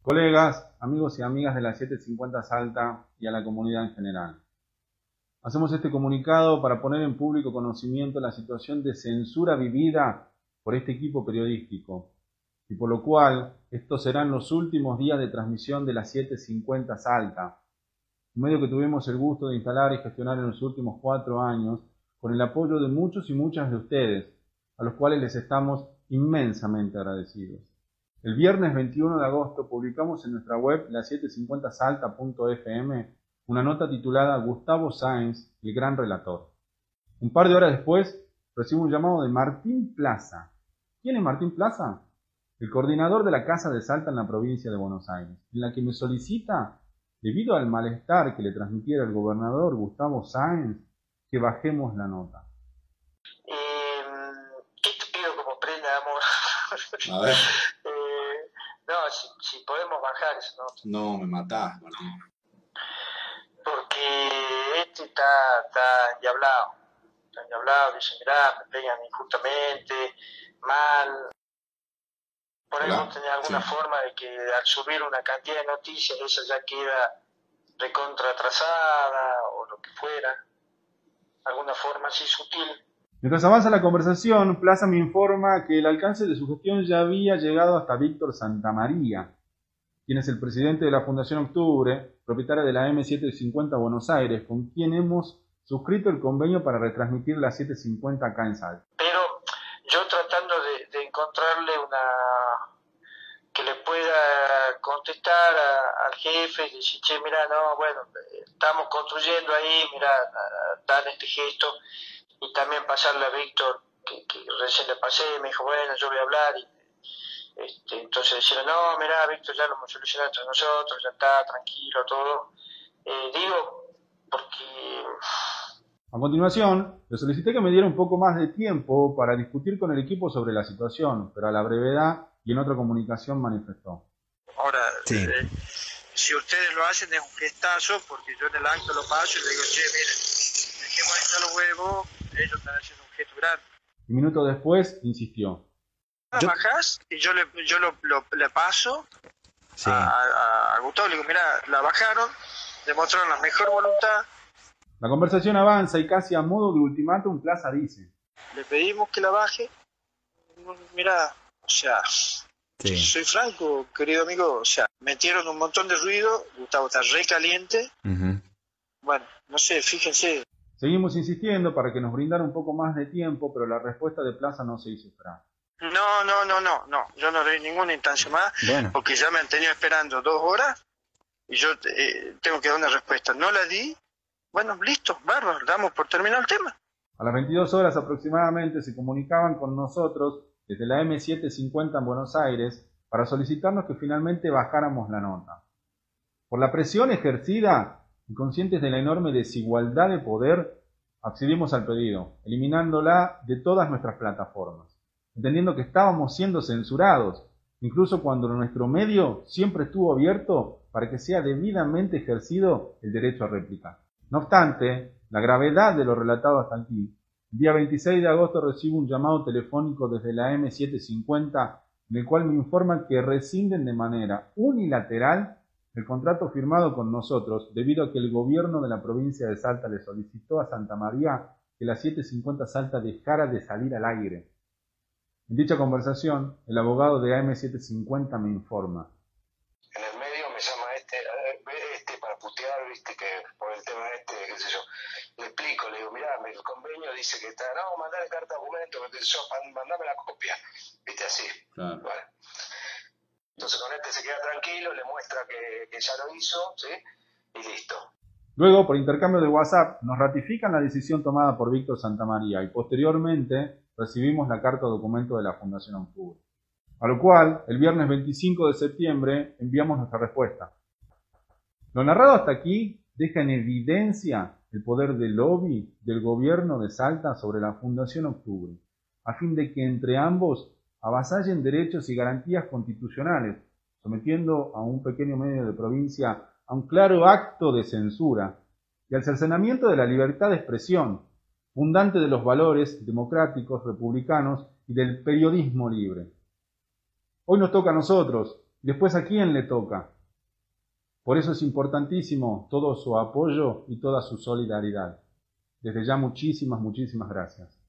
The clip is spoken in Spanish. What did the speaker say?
Colegas, amigos y amigas de la 750 Salta y a la comunidad en general. Hacemos este comunicado para poner en público conocimiento la situación de censura vivida por este equipo periodístico, y por lo cual estos serán los últimos días de transmisión de la 750 Salta, un medio que tuvimos el gusto de instalar y gestionar en los últimos 4 años con el apoyo de muchos y muchas de ustedes, a los cuales les estamos inmensamente agradecidos. El viernes 21 de agosto publicamos en nuestra web la750salta.fm una nota titulada Gustavo Sáenz, el gran relator. Un par de horas después recibo un llamado de Martín Plaza. ¿Quién es Martín Plaza? El coordinador de la Casa de Salta en la provincia de Buenos Aires, en la que me solicita, debido al malestar que le transmitiera el gobernador Gustavo Sáenz, que bajemos la nota. ¿Qué te pido como prenda, amor? A ver. No, si podemos bajar eso, ¿no? No, me matás, Martín. Porque este está endiablado, dice, mirá, me pegan injustamente, mal. Podemos tener alguna forma de que al subir una cantidad de noticias, esa ya queda recontra atrasada o lo que fuera. Alguna forma así sutil. Mientras avanza la conversación, Plaza me informa que el alcance de su gestión ya había llegado hasta Víctor Santamaría, quien es el presidente de la Fundación Octubre, propietaria de la M750 Buenos Aires, con quien hemos suscrito el convenio para retransmitir la 750 acá en Salta. Pero yo tratando de encontrarle que le pueda contestar al jefe y decir, che, mira, no, bueno, estamos construyendo ahí, mira, dan este gesto, y también pasarle a Víctor, que recién le pasé, me dijo, bueno, yo voy a hablar, y entonces decirle, no, mira, Víctor, ya lo hemos solucionado entre nosotros, ya está, tranquilo, todo. Digo, porque... A continuación, le solicité que me diera un poco más de tiempo para discutir con el equipo sobre la situación, pero a la brevedad y en otra comunicación manifestó. Ahora, sí. Si ustedes lo hacen es un gestazo, porque yo en el acto lo paso y le digo, che, miren, dejemos ahí los huevos, ellos están haciendo un gesto grande. Y minutos después insistió. Bajás y yo le paso Sí. a Gustavo, le digo, mira, la bajaron, demostraron la mejor voluntad. La conversación avanza y casi a modo de ultimátum Plaza dice. Le pedimos que la baje. Mira, o sea, Sí. soy franco, querido amigo, o sea, metieron un montón de ruido, Gustavo está re caliente. Bueno, no sé, fíjense. Seguimos insistiendo para que nos brindara un poco más de tiempo, pero la respuesta de Plaza no se hizo esperar. No, yo no doy ninguna instancia más, Bueno. porque ya me han tenido esperando 2 horas y yo tengo que dar una respuesta. No la di, bueno, listo, bárbaro, damos por terminado el tema. A las 22 horas aproximadamente se comunicaban con nosotros desde la M750 en Buenos Aires para solicitarnos que finalmente bajáramos la nota. Por la presión ejercida y conscientes de la enorme desigualdad de poder, accedimos al pedido, eliminándola de todas nuestras plataformas, entendiendo que estábamos siendo censurados, incluso cuando nuestro medio siempre estuvo abierto para que sea debidamente ejercido el derecho a réplica. No obstante, la gravedad de lo relatado hasta aquí, el día 26 de agosto recibo un llamado telefónico desde la M750 en el cual me informan que rescinden de manera unilateral el contrato firmado con nosotros debido a que el gobierno de la provincia de Salta le solicitó a Santamaría que la 750 Salta dejara de salir al aire. En dicha conversación, el abogado de AM750 me informa. En el medio me llama para putear, viste, que por el tema qué sé yo. Le explico, le digo, mirá, el convenio dice que está, no, mandale carta de documento, mandame la copia, viste, así. Claro. Bueno. Entonces con se queda tranquilo, le muestra que ya lo hizo, ¿sí? Y listo. Luego, por intercambio de WhatsApp, nos ratifican la decisión tomada por Víctor Santamaría y posteriormente recibimos la carta documento de la Fundación Octubre. A lo cual, el viernes 25 de septiembre, enviamos nuestra respuesta. Lo narrado hasta aquí deja en evidencia el poder del lobby del gobierno de Salta sobre la Fundación Octubre, a fin de que entre ambos avasallen derechos y garantías constitucionales, sometiendo a un pequeño medio de provincia a un claro acto de censura y al cercenamiento de la libertad de expresión, fundante de los valores democráticos, republicanos y del periodismo libre. Hoy nos toca a nosotros, Después, ¿a quién le toca? Por eso es importantísimo todo su apoyo y toda su solidaridad. Desde ya muchísimas, muchísimas gracias.